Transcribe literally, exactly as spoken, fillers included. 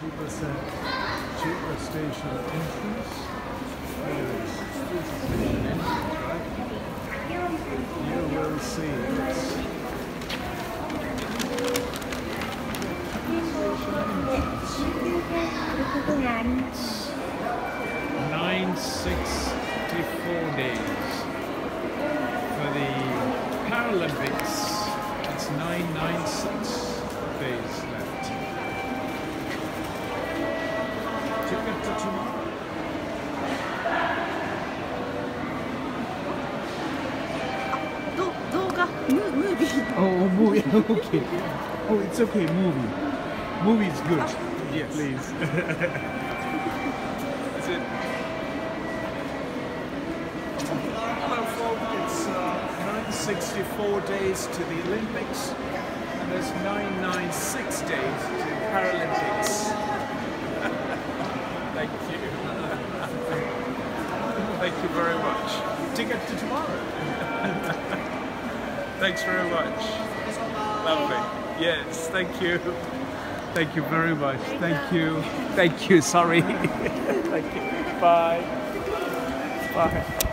Chiba Chiba Station entrance. There it is. This is the station entrance, right? You will see it's nine sixty-four days for the Paralympics. It's nine ninety-six days left. Ticket to tomorrow. Oh, movie. Okay. Oh, it's okay. Movie. Movie is good. Yes, please. Is it? Hello, folks. It's uh, nine sixty-four days to the Olympics, and there's nine ninety-six days to the Paralympics. Thank you. Thank you very much. Ticket to tomorrow. Thanks very much. Lovely. Yes, thank you. Thank you very much. Thank you. Thank you. Sorry. Thank you. Bye. Bye.